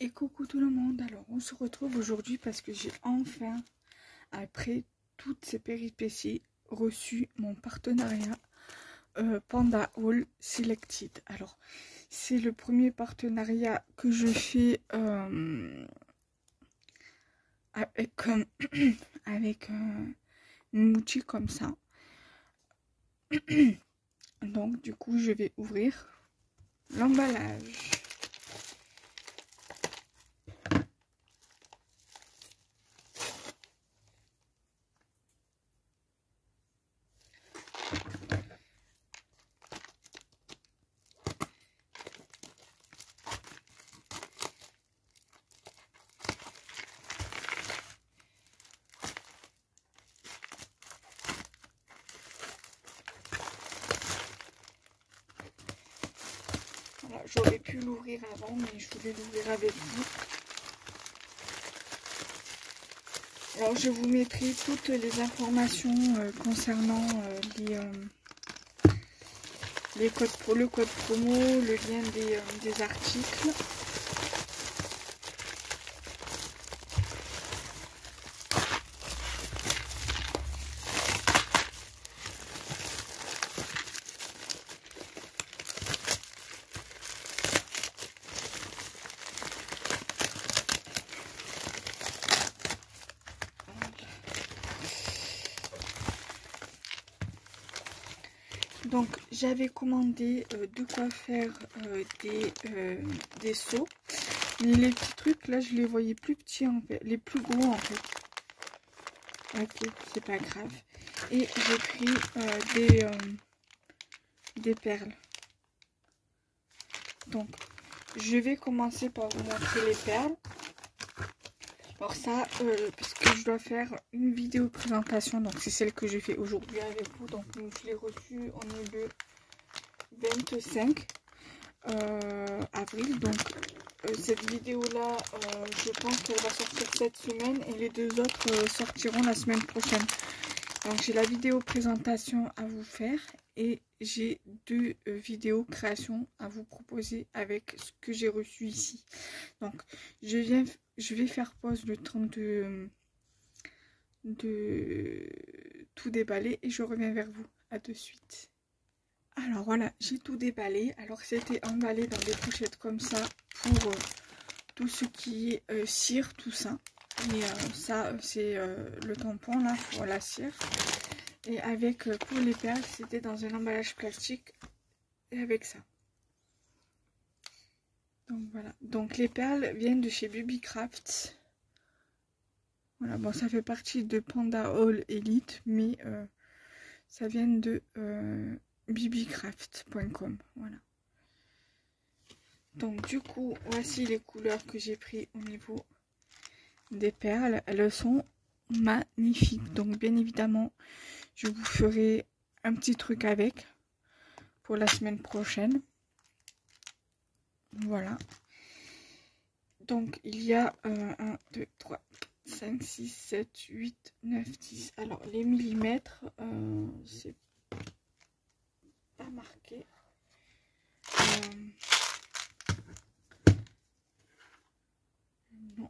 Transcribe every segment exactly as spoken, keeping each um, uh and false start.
Et coucou tout le monde, alors on se retrouve aujourd'hui parce que j'ai enfin, après toutes ces péripéties, reçu mon partenariat euh, Panda Haul Selected. Alors c'est le premier partenariat que je fais euh, avec, euh, avec euh, une boutique comme ça. Donc du coup je vais ouvrir l'emballage. J'aurais pu l'ouvrir avant, mais je voulais l'ouvrir avec vous. Alors, je vous mettrai toutes les informations euh, concernant euh, les, euh, les codes pour le code promo, le lien des, euh, des articles. Donc j'avais commandé euh, de quoi faire euh, des, euh, des seaux. Mais les petits trucs là je les voyais plus petits en fait, les plus gros en fait. Ok, c'est pas grave. Et j'ai pris euh, des, euh, des perles. Donc je vais commencer par vous montrer les perles. Alors ça, euh, puisque je dois faire une vidéo présentation, donc c'est celle que j'ai fait aujourd'hui avec vous. Donc je l'ai reçue, on est le vingt-cinq euh, avril. Donc euh, cette vidéo là, euh, je pense qu'elle va sortir cette semaine et les deux autres euh, sortiront la semaine prochaine. Donc j'ai la vidéo présentation à vous faire et j'ai deux euh, vidéos création à vous proposer avec ce que j'ai reçu ici. Donc je viens, je vais faire pause le temps de, de tout déballer et je reviens vers vous. À de suite. Alors voilà, j'ai tout déballé. Alors c'était emballé dans des pochettes comme ça pour euh, tout ce qui est euh, cire, tout ça. Et euh, ça c'est euh, le tampon là pour la cire. Et avec euh, pour les perles, c'était dans un emballage plastique et avec ça. Donc voilà. Donc les perles viennent de chez Bibicraft. Voilà, bon ça fait partie de Panda Haul Elite, mais euh, ça vient de euh, bibicraft point com. Voilà. Donc du coup, voici les couleurs que j'ai pris au niveau des perles. Elles sont magnifiques. Donc bien évidemment, je vous ferai un petit truc avec pour la semaine prochaine. Voilà. Donc il y a euh, un, deux, trois, cinq, six, sept, huit, neuf, dix. Alors les millimètres, euh, c'est pas marqué. Euh, non.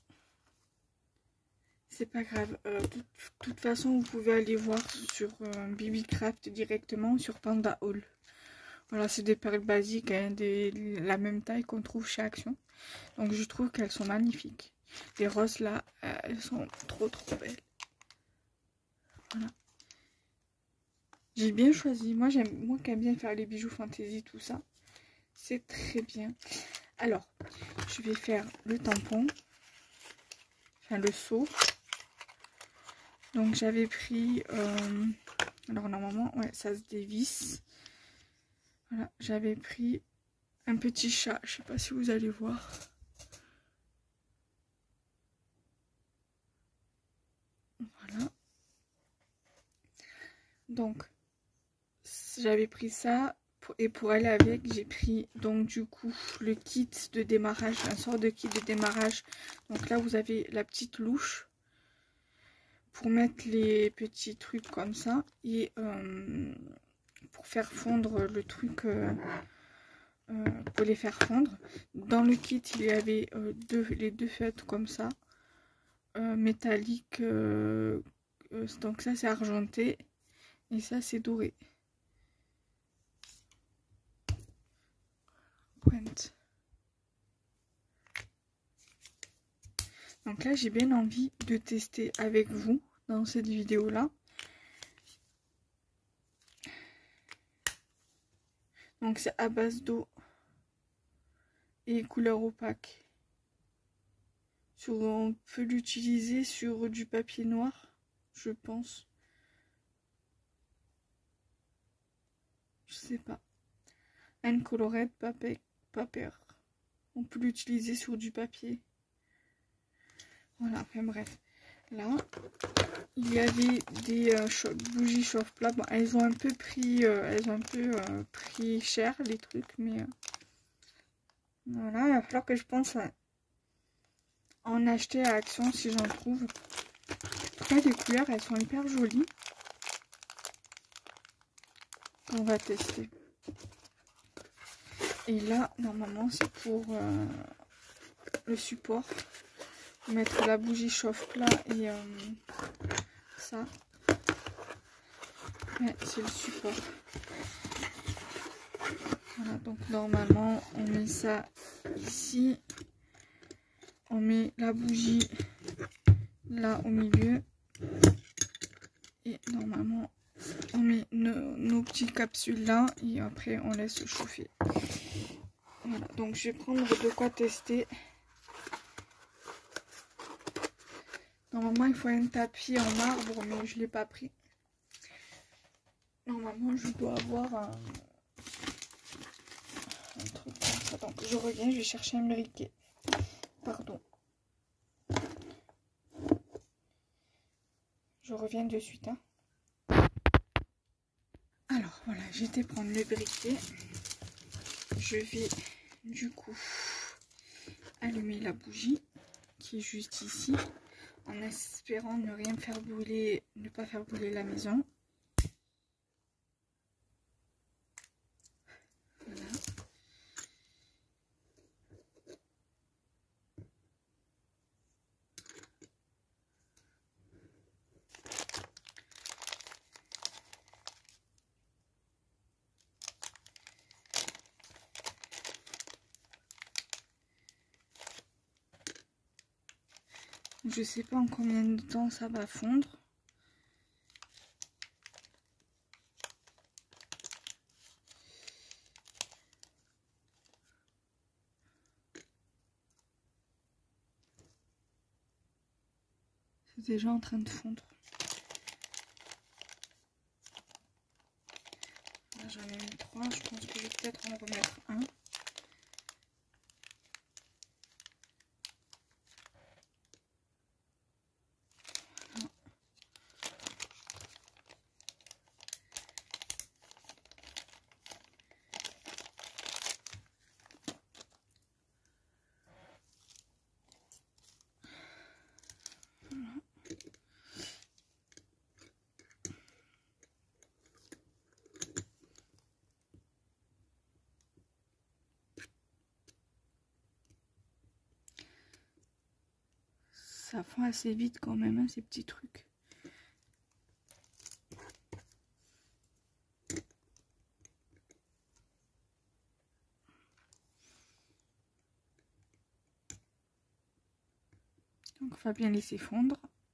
C'est pas grave. Euh, de toute, toute façon, vous pouvez aller voir sur euh, Bibicraft directement sur Panda Haul. Voilà, c'est des perles basiques, hein, des, la même taille qu'on trouve chez Action. Donc je trouve qu'elles sont magnifiques. Les roses là, euh, elles sont trop trop belles. Voilà. J'ai bien choisi. Moi j'aime, moi qui aime bien faire les bijoux fantaisie, tout ça. C'est très bien. Alors, je vais faire le tampon. Enfin le seau. Donc j'avais pris... Euh, alors normalement, ouais, ça se dévisse. Voilà, j'avais pris un petit chat. Je sais pas si vous allez voir. Voilà. Donc, j'avais pris ça. Pour, et pour aller avec, j'ai pris donc du coup le kit de démarrage. Un sort de kit de démarrage. Donc là, vous avez la petite louche. Pour mettre les petits trucs comme ça. Et... Euh, pour faire fondre le truc euh, euh, pour les faire fondre. Dans le kit, il y avait euh, deux, les deux feutres comme ça, euh, métalliques. Euh, euh, donc ça c'est argenté et ça c'est doré. Pointe. Donc là j'ai bien envie de tester avec vous dans cette vidéo là. Donc c'est à base d'eau et couleur opaque. Sur, on peut l'utiliser sur du papier noir, je pense. Je sais pas. And colored paper. paper. On peut l'utiliser sur du papier. Voilà, enfin bref. Là, il y avait des euh, bougies chauffe-plat. Bon, elles ont un peu pris, euh, elles ont un peu euh, pris cher les trucs, mais euh, voilà, il va falloir que je pense à en acheter à Action si j'en trouve. En tout cas, les couleurs, elles sont hyper jolies. On va tester. Et là, normalement, c'est pour euh, le support. Mettre la bougie chauffe-plat et euh, ça. Ouais, c'est le support. Voilà, donc normalement, on met ça ici. On met la bougie là au milieu. Et normalement, on met nos, nos petites capsules là. Et après, on laisse chauffer. Voilà, donc je vais prendre de quoi tester. Normalement, il faut un tapis en marbre, mais je ne l'ai pas pris. Normalement, je dois avoir un, un truc comme ça. Donc, je reviens, je vais chercher un briquet. Pardon. Je reviens de suite. Hein. Alors, voilà, j'étais prendre le briquet. Je vais, du coup, allumer la bougie qui est juste ici. En espérant ne rien faire brûler, ne pas faire brûler la maison. Voilà. Je sais pas en combien de temps ça va fondre. C'est déjà en train de fondre. Là j'en ai mis trois, je pense que je vais peut-être en remettre un. Ça fond assez vite quand même, hein, ces petits trucs. Donc il va bien laisser fondre.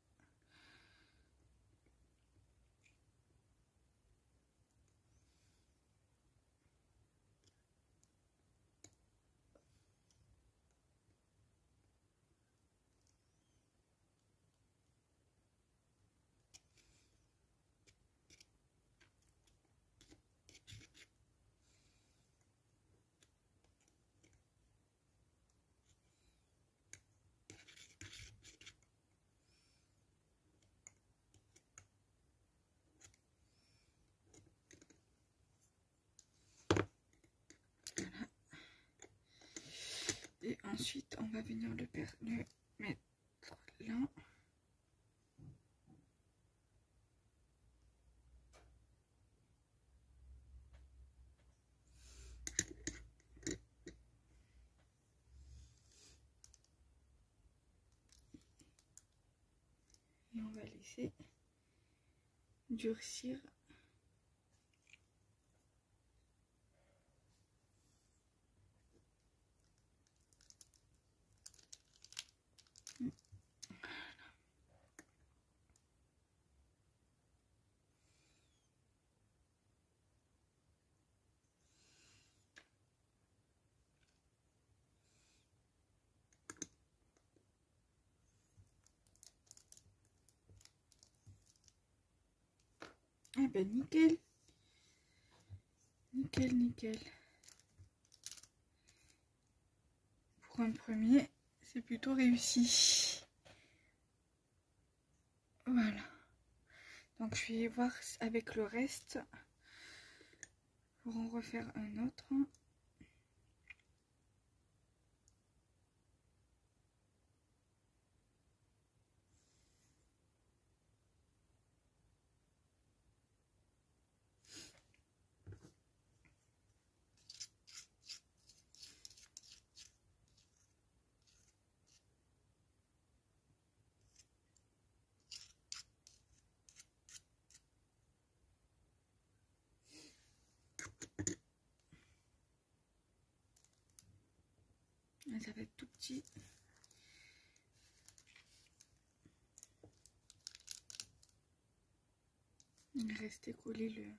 Et ensuite, on va venir le, le mettre là. Et on va laisser durcir. Ah ben nickel, nickel, nickel. Pour un premier, c'est plutôt réussi. Voilà. Donc je vais voir avec le reste pour en refaire un autre. Ça va être tout petit. Il restait collé le...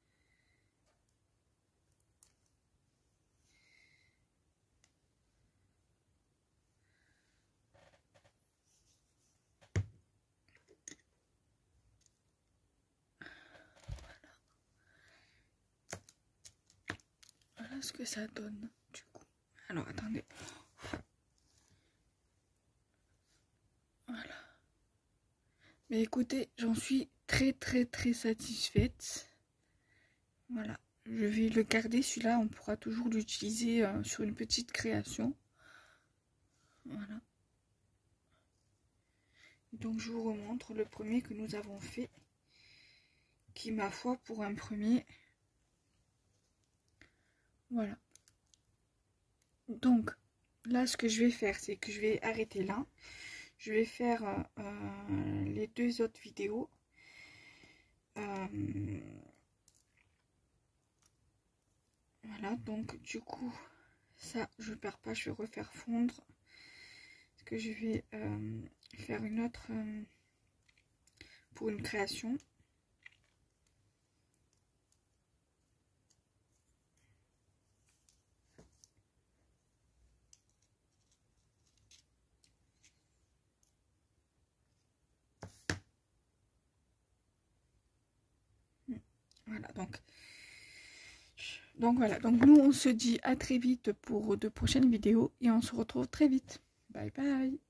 Voilà ce que ça donne du coup. Alors attendez. Voilà. Mais écoutez, j'en suis très très très satisfaite. Voilà. Je vais le garder, celui-là, on pourra toujours l'utiliser euh, sur une petite création. Voilà. Donc je vous remontre le premier que nous avons fait. Qui, ma foi, pour un premier... Voilà. Donc, là, ce que je vais faire, c'est que je vais arrêter là. Je vais faire euh, les deux autres vidéos. Euh, voilà, donc du coup, ça, je ne perds pas, je vais refaire fondre. Parce que je vais euh, faire une autre euh, pour une création. Voilà, donc, donc voilà, donc nous on se dit à très vite pour de prochaines vidéos et on se retrouve très vite. Bye bye.